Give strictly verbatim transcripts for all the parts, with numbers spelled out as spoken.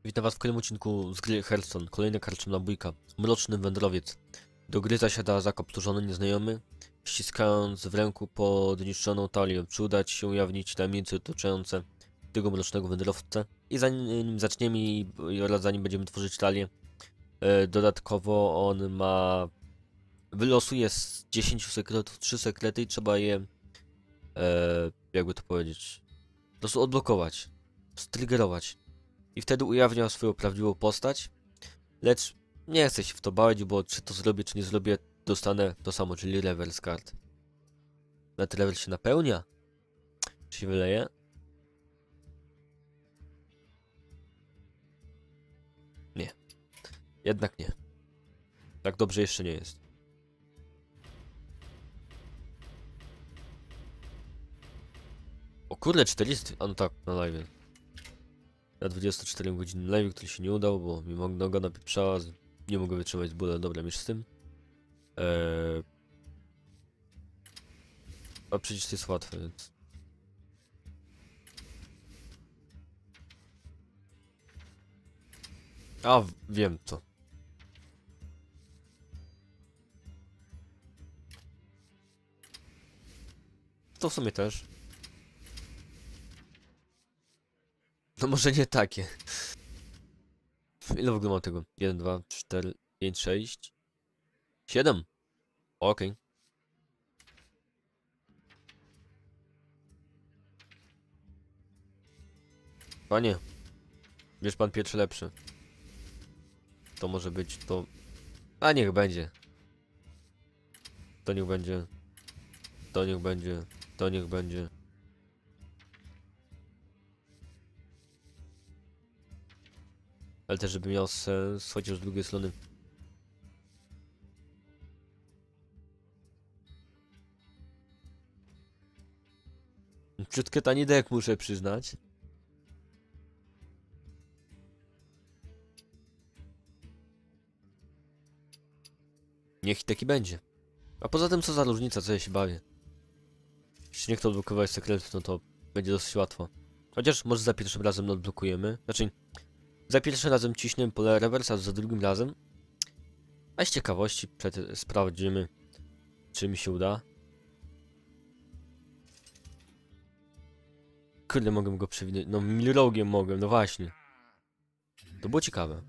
Witam was w kolejnym odcinku z gry Hearthstone. Kolejna karczemna bójka. Mroczny wędrowiec. Do gry zasiada zakapturzony nieznajomy, ściskając w ręku podniszczoną talię. Czy uda ci się ujawnić tajemnice otaczające tego mrocznego wędrowca? I zanim zaczniemy i oraz zanim będziemy tworzyć talię, e, dodatkowo on ma... Wylosuje z dziesięciu sekretów trzy sekrety i trzeba je... E, jakby to powiedzieć... Po prostu odblokować. Striggerować. I wtedy ujawnia swoją prawdziwą postać, lecz nie chcę się w to bawić, bo czy to zrobię, czy nie zrobię, dostanę to samo, czyli reverse card. Na ten level się napełnia? Czy się wyleje? Nie. Jednak nie. Tak dobrze jeszcze nie jest. O kurde, czterdzieści... A no tak, na live. Na dwudziestu czterech godzin live, który się nie udał, bo mi noga napieprzała, nie mogę wytrzymać z bólem, dobra, mierz z tym. Eee... A przecież to jest łatwe, więc... A, wiem to. To w sumie też. No może nie takie. Ile w ogóle mam tego? jeden, dwa, cztery, pięć, sześć, siedem. Okej. Okay. Panie, wiesz pan pierwszy lepszy. To może być to... A niech będzie. To niech będzie. To niech będzie. To niech będzie. Ale też żeby miał sens, chociaż z drugiej strony. Ciutkę tani deck, muszę przyznać. Niech i taki będzie. A poza tym co za różnica, co ja się bawię. Jeśli nie chcę odblokować sekretów, no to będzie dosyć łatwo. Chociaż może za pierwszym razem odblokujemy. Znaczy, za pierwszym razem ciśniemy pole reverse, a za drugim razem. A z ciekawości przed sprawdzimy, czy mi się uda. Kurde, mogę go przewinąć. No, milrogiem mogłem, no właśnie. To było ciekawe.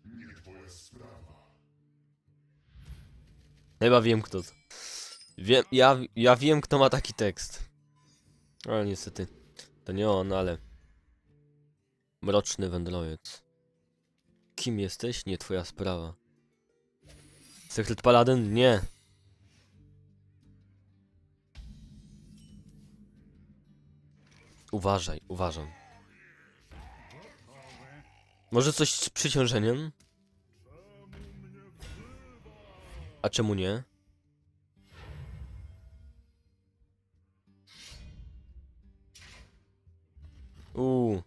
Chyba wiem kto to. Wiem, ja, ja wiem kto ma taki tekst. Ale niestety, to nie on, ale... Mroczny wędrowiec. Kim jesteś? Nie twoja sprawa. Sekret Paladyn? Nie. Uważaj, uważam. Może coś z przyciążeniem? A czemu nie? Uuu.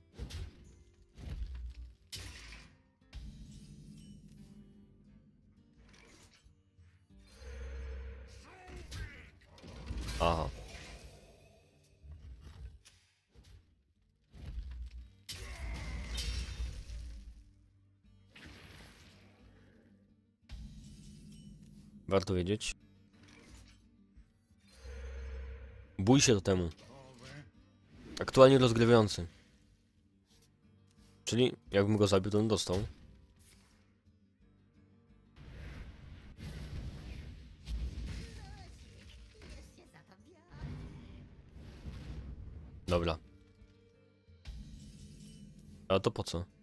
Aha. Warto wiedzieć. Bój się do temu. Aktualnie rozgrywający. Czyli jakbym go zabił, to on dostał. Dobra. A to po co?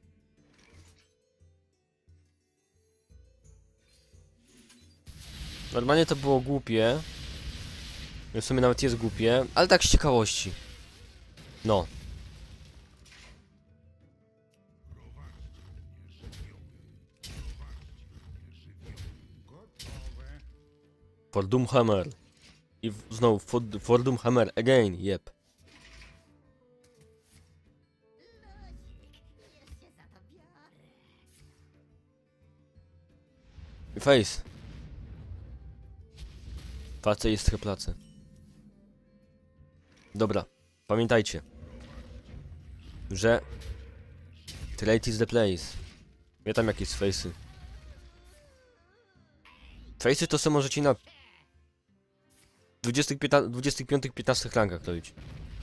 Normalnie to było głupie. W sumie nawet jest głupie, ale tak z ciekawości. No. For Doomhammer. I znowu for, for Doomhammer again, yep. Face. Face jest treplace. Dobra, pamiętajcie, że Trade is the place. Nie tam jakieś face'y. Face'y to sobie możecie na dwudziestych piątych piętnastych rankach robić.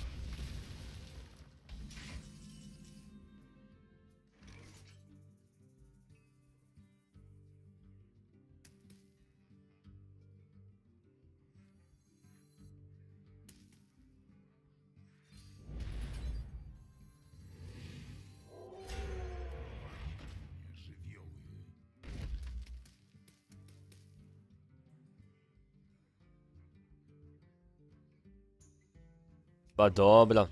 A dobra.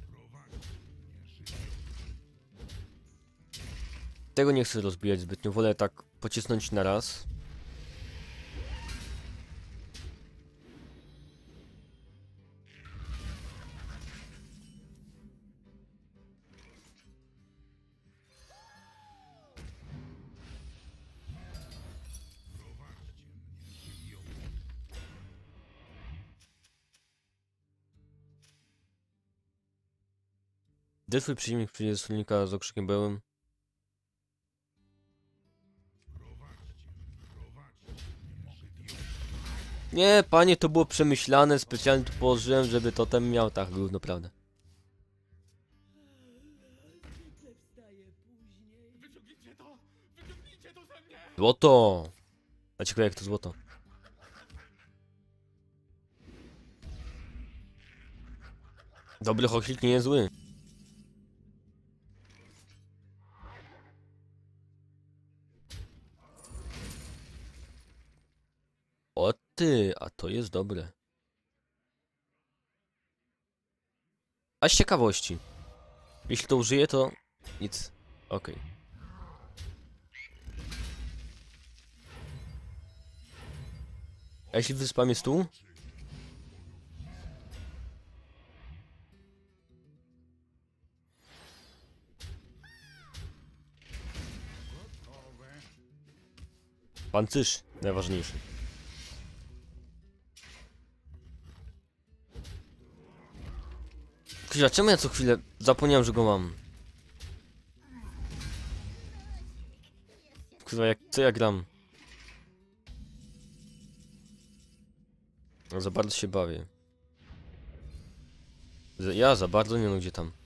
Tego nie chcę rozbijać zbytnio, wolę tak pocisnąć na raz. Gdy twój przeciwnik przyjdzie z silnika z okrzykiem bełym? Nie, panie, to było przemyślane, specjalnie tu położyłem, żeby totem miał tak gówno, prawda? Złoto! A ciekawe jak to złoto. Dobry hochlik nie jest zły. O ty, a to jest dobre. A z ciekawości. Jeśli to użyję, to nic. Okej. Okay. A jeśli wyspam jest tu? Pancerz, najważniejszy. Kurwa, czemu ja co chwilę zapomniałem, że go mam? Kurwa, jak, co ja gram? No, za bardzo się bawię. Ja za bardzo nie, no gdzie tam.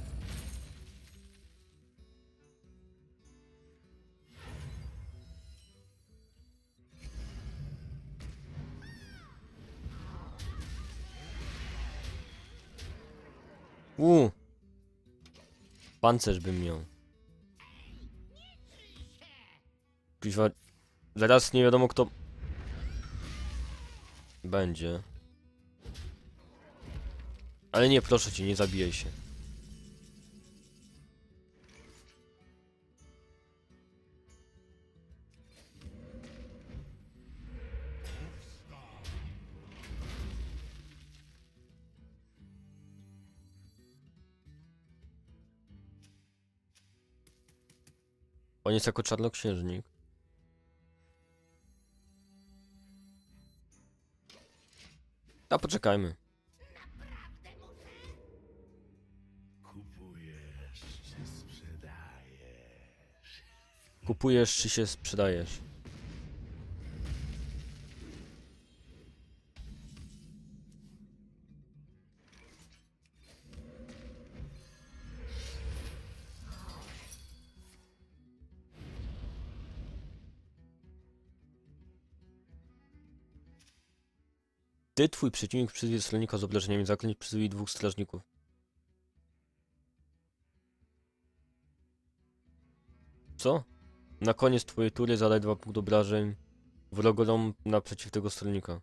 Uuu. Pancerz bym miał. Kurwa, zaraz nie wiadomo kto będzie. Ale nie, proszę cię, nie zabijaj się. On jest jako czarnoksiężnik. A poczekajmy. Kupujesz czy sprzedajesz? Kupujesz czy się sprzedajesz? Ty, twój przeciwnik przyzwie strażnika z obrażeniami zaklęć, przyzwij dwóch strażników. Co? Na koniec twojej tury zadaj dwa punkty obrażeń wrogom naprzeciw tego strażnika.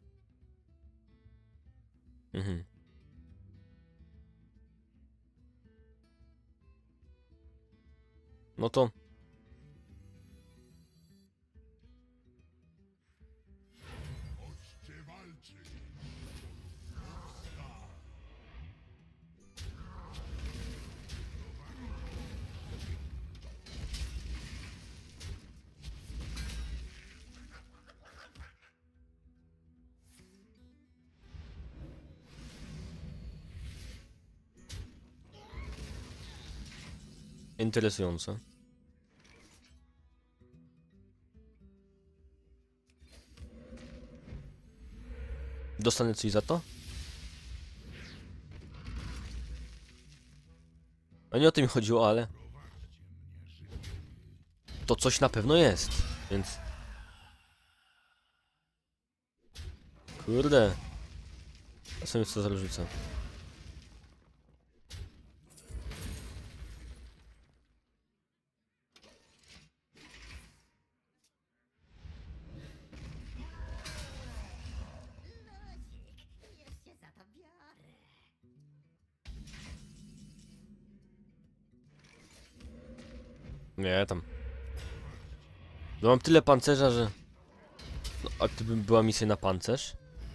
Mhm. No to... Interesujące. Dostanę coś za to? A nie o tym mi chodziło, ale... To coś na pewno jest, więc... Kurde. A sobie co zarzucę. Nie, tam. No mam tyle pancerza, że... No, a gdyby była misja na pancerz?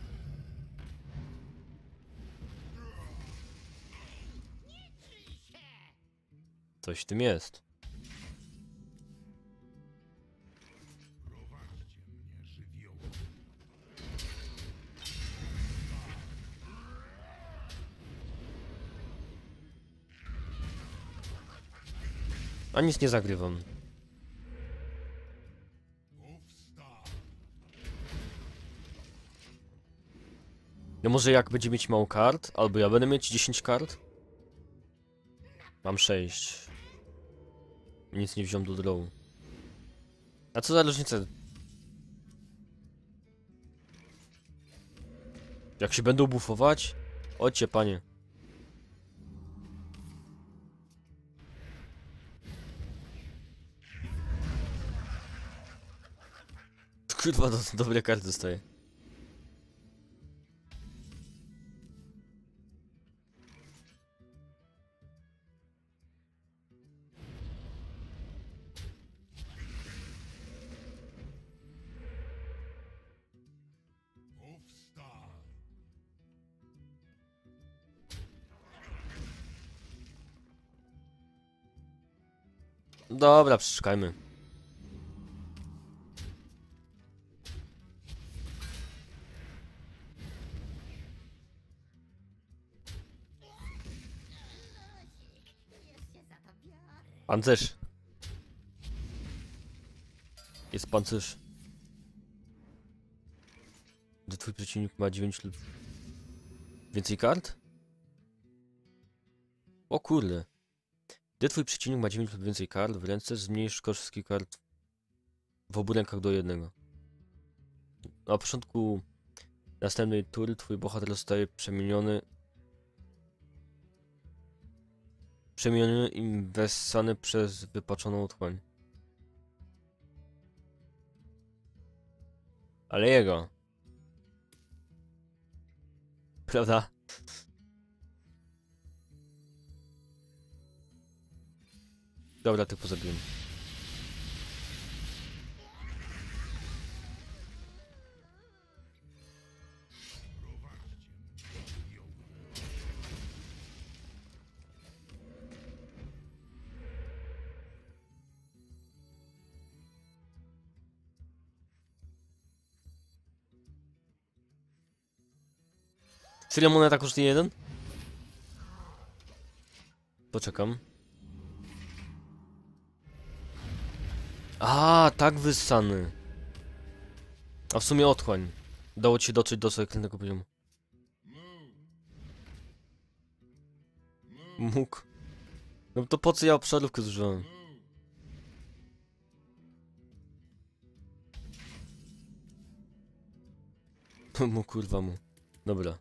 Coś w tym jest. A nic nie zagrywam. No może jak będzie mieć mało kart, albo ja będę mieć dziesięć kart? Mam sześć. Nic nie wziąłem do draw. A co za różnica? Jak się będą buffować? Chodźcie, panie. Kurwa, do, dobre karty dostaję. Dobra, przeczekajmy. Pancerz. Jest pancerz. Gdy twój przeciwnik ma dziewięć lub więcej kart? O kurde. Gdy twój przeciwnik ma dziewięć lub więcej kart w ręce, zmniejsz koszt wszystkich kart w obu rękach do jednego. Na początku następnej tury twój bohater zostaje przemieniony Przemieniony i wessany przez wypaczoną otchłań. Ale jego. Prawda? Dobra, ty pozabiłem. Serio moneta kosztuje jeden? Poczekam. A, tak wyssany. A w sumie otchłań. Dało ci się dotrzeć do sekretnego poziomu. Mógł. No to po co ja obszarówkę zużyłem? Mu kurwa mu. Dobra.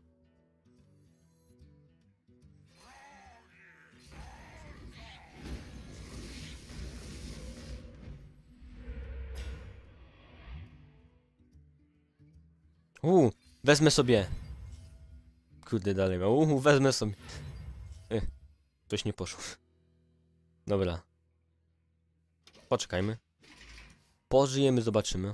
Uuu, wezmę sobie. Kurde, dalej ma. Uuu, wezmę sobie. Ech, coś nie poszło. Dobra. Poczekajmy. Pożyjemy, zobaczymy.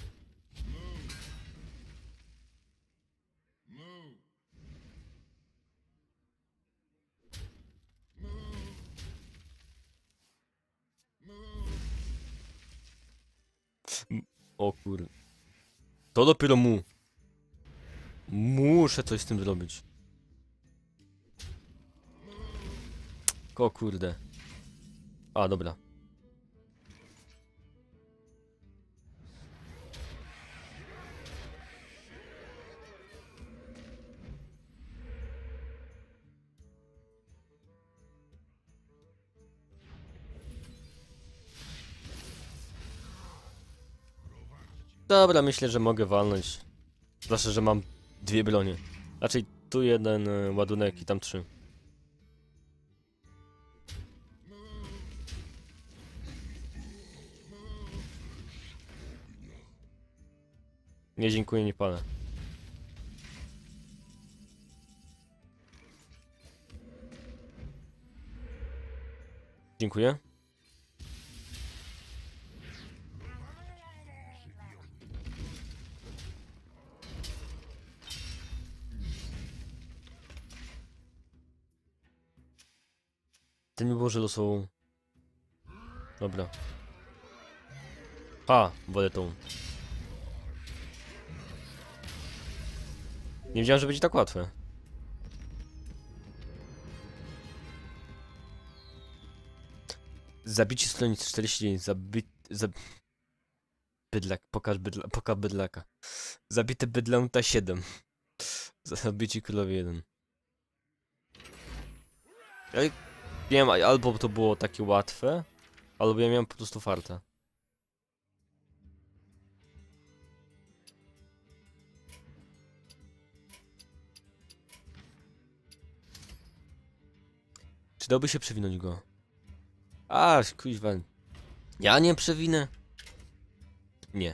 O kurde. To dopiero mu. Muszę coś z tym zrobić. O kurde. A, dobra. Dobra, myślę, że mogę walnąć. Zwłaszcza, że mam dwie bronie. Raczej tu jeden y, ładunek i tam trzy. Nie dziękuję, nie palę. Dziękuję. Ten mi było, że losową. Dobra. Ha, wolę tą. Nie wiedziałem, że będzie tak łatwe. Zabicie stronic czterdzieści dziewięć. Zabi... Zab... Bydlak. Pokaż bydla... Pokaż bydlaka. Zabite bydlęta siedem. Zabici królowie jeden. Ja nie wiem, albo to było takie łatwe, albo ja miałem po prostu farta. Czy dałby się przewinąć go? A, kuźwa. Ja nie przewinę. Nie.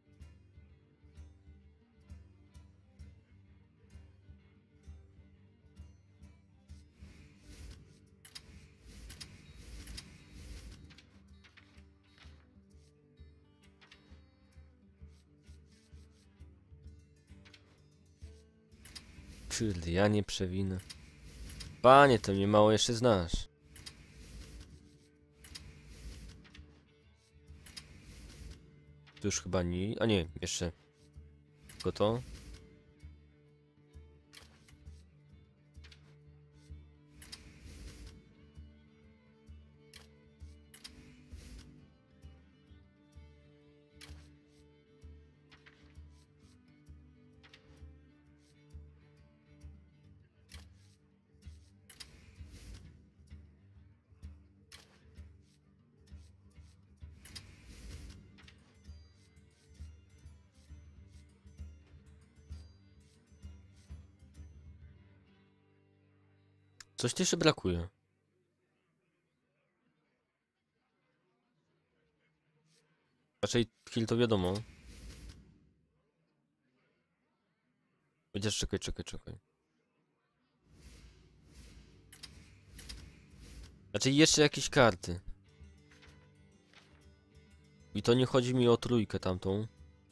Kurde, ja nie przewinę. Panie, to mnie mało jeszcze znasz. Tu już chyba nie... A nie, jeszcze. Tylko to. Coś tu jeszcze brakuje. Raczej kill to wiadomo. Chociaż czekaj, czekaj, czekaj. Znaczy jeszcze jakieś karty. I to nie chodzi mi o trójkę tamtą.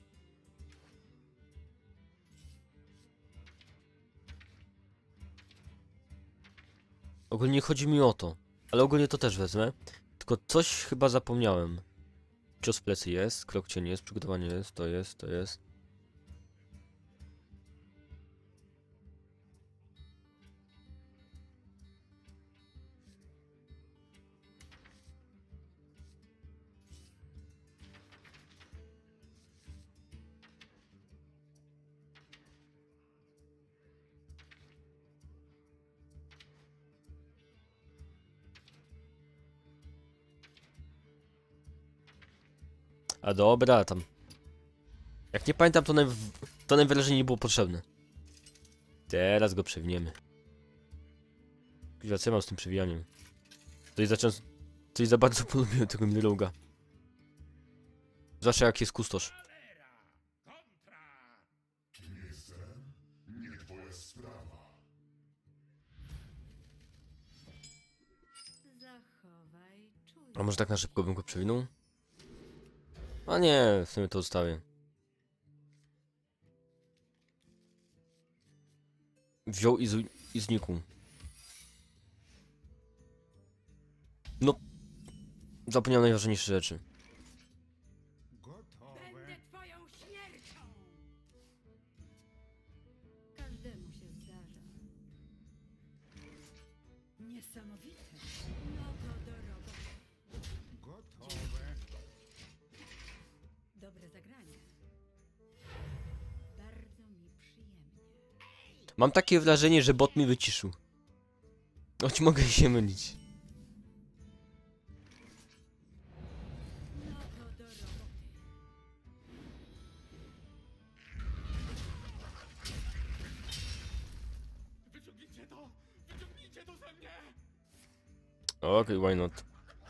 Ogólnie chodzi mi o to. Ale ogólnie to też wezmę. Tylko coś chyba zapomniałem. Cios w plecy jest, krok cień jest, przygotowanie jest, to jest, to jest. A dobra, tam. Jak nie pamiętam, to, najw to najwyraźniej nie było potrzebne. Teraz go przewiniemy. Co ja mam z tym przewijaniem? Coś za często... Coś za bardzo polubiłem tego Miroga. Zwłaszcza jak jest kustosz. A może tak na szybko bym go przewinął? A nie, w sumie to zostawię. Wziął i, z i znikł. No. Zapomniałem najważniejsze rzeczy. Będę twoją śmiercią! Każdemu się zdarza. Niesamowite. No to drogo. Mam takie wrażenie, że bot mi wyciszył. Choć mogę się mylić. No to do roboty. Wyciągnijcie to! Wyciągnijcie to ze mnie! Okej, why not?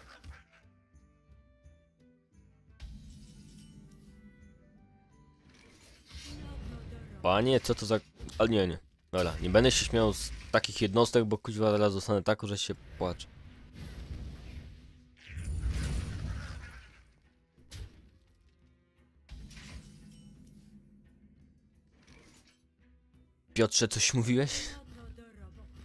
No to do roboty. Panie, co to za... Ale nie, nie. Dobra, nie będę się śmiał z takich jednostek, bo kuźwa zaraz zostanę tak, że się płaczę. Piotrze, coś mówiłeś? No to do roboty.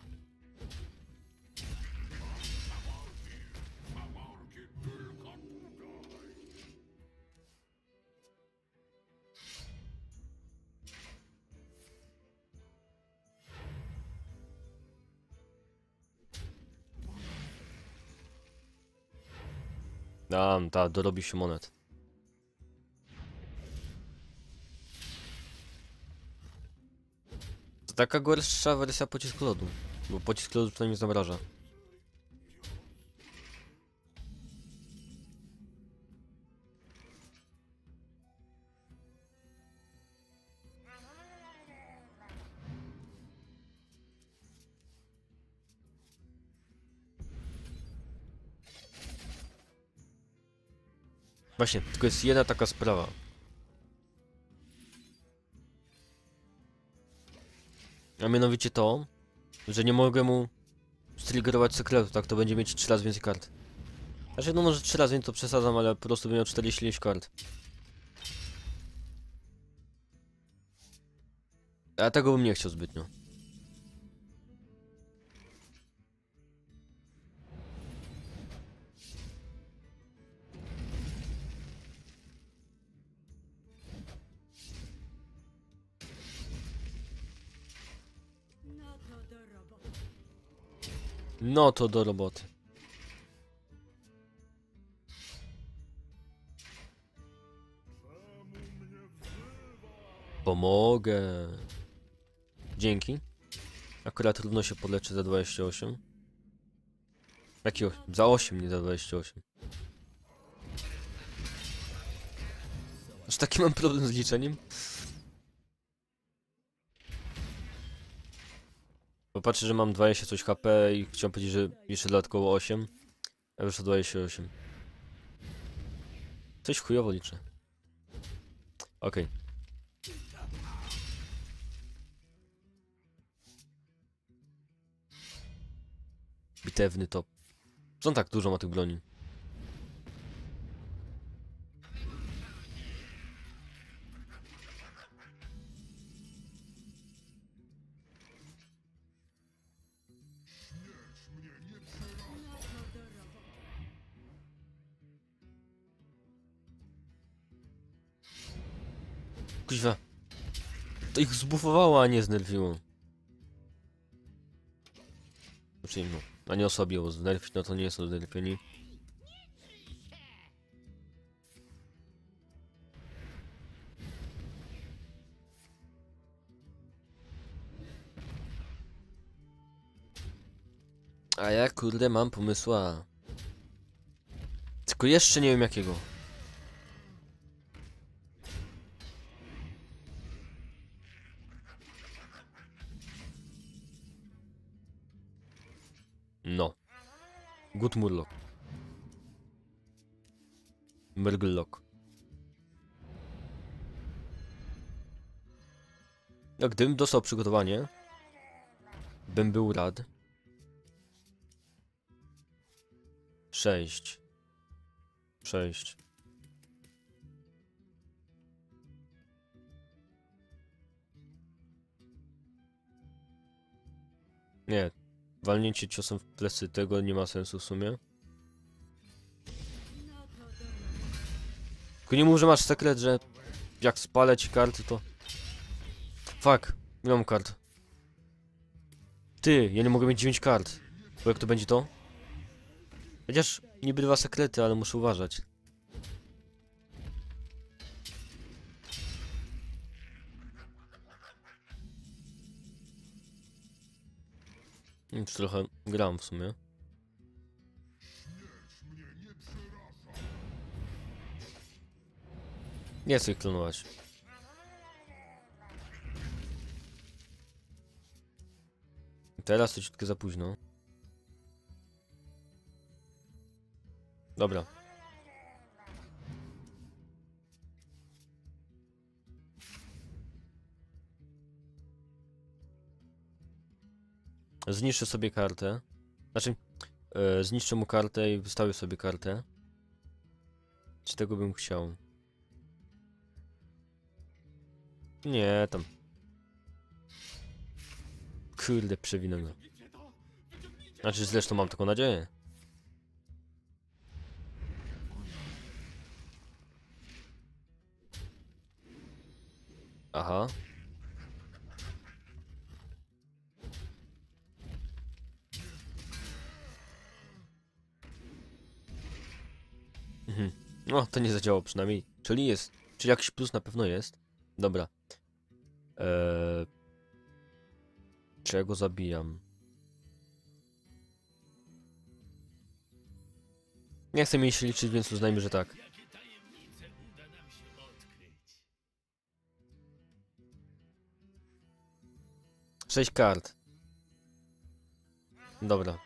Dam, ta, dorobi się monet. To taka gorsza wersja pocisku lodu. Bo pocisk lodu przynajmniej zamraża. Właśnie, tylko jest jedna taka sprawa. A mianowicie to, że nie mogę mu striggerować sekretu, tak to będzie mieć trzy razy więcej kart. Znaczy, no może trzy razy więcej to przesadzam, ale po prostu będzie miał czterdzieści ileś kart. A ja tego bym nie chciał zbytnio. No to do roboty. No to do roboty. Pomogę. Dzięki. Akurat równo się podleczy za dwadzieścia osiem. Jaki osiem? Za osiem, nie za dwadzieścia osiem. Aż taki mam problem z liczeniem? Popatrzę, że mam dwadzieścia coś H P i chciałem powiedzieć, że jeszcze dodatkowo osiem. A wyszło dwadzieścia osiem. Coś chujowo liczę. Okej. Bitewny top. Co on tak dużo ma tych broni? No to do roboty. Kuźwa. To ich zbufowało, a nie znerwiło. Znaczy, no, a nie osłabiło. Znerfić, no to nie są znerfieni. A ja kurde mam pomysła. Tylko jeszcze nie wiem jakiego. No. Good Murloc. Murglock. No, gdybym dostał przygotowanie, bym był rad. Sześć. Sześć. Nie. Walnięcie ciosem w plecy tego nie ma sensu w sumie. No to do roboty. Tylko nie mów, że masz sekret, że jak spalę ci karty to... Fuck. Nie mam kart. Ty, ja nie mogę mieć dziewięć kart. Bo jak to będzie to? Chociaż niby dwa sekrety, ale muszę uważać. Już trochę gram w sumie. Nie chcę ich klonować. Teraz to ciutkę za późno. Dobra. Zniszczę sobie kartę. Znaczy, e, zniszczę mu kartę i wystawię sobie kartę. Czy tego bym chciał? Nie, tam. Kurde, przewinę go. Wyciągnijcie to! Wyciągnijcie Znaczy, zresztą mam taką nadzieję. Aha. Mhm. No, to nie zadziałało przynajmniej. Czyli jest. Czyli jakiś plus na pewno jest. Dobra. Eee... Czy ja go zabijam? Nie chcę mi się liczyć, więc uznajmy, że tak. Jakie tajemnice uda nam się odkryć? Sześć kart. Dobra.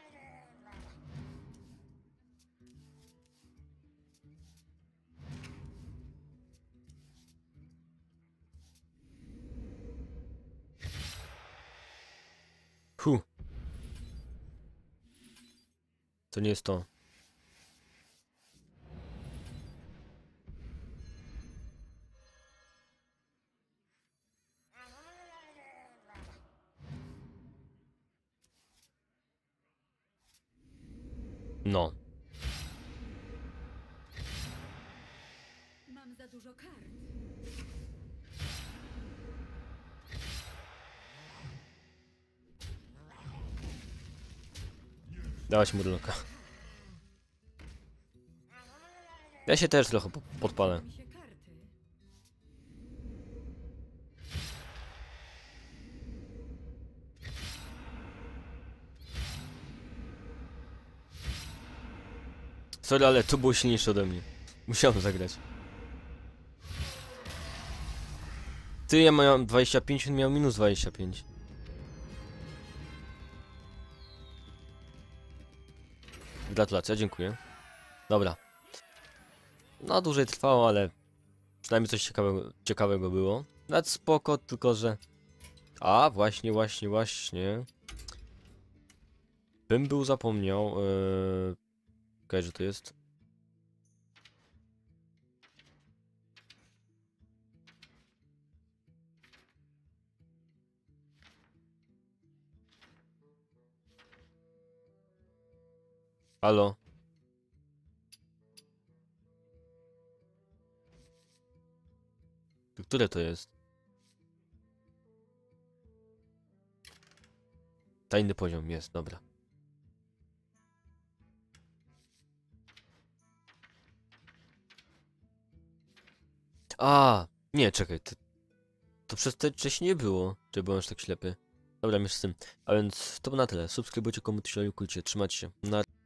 Hu. To nie jest to. No. Mam za dużo kart. Dawać mu murloka. Ja się też trochę po podpalę. Mi się karty. Sorry, ale to było silniejsze ode mnie. Musiałem zagrać. Ty, ja miałem dwadzieścia pięć, on miał minus dwadzieścia pięć. Gratulacje, dziękuję. Dobra. No, dłużej trwało, ale przynajmniej coś ciekawego, ciekawego było. Nawet spoko, tylko że... A, właśnie, właśnie, właśnie. Bym był zapomniał... Yy... Okej, że to jest... Halo? Które to jest? Tajny poziom jest, dobra. A, nie, czekaj. To, to przez te wcześniej nie było, że byłem aż tak ślepy. Dobra, już z tym. A więc to na tyle. Subskrybujcie, komentujcie, lajkujcie. Trzymajcie się. Na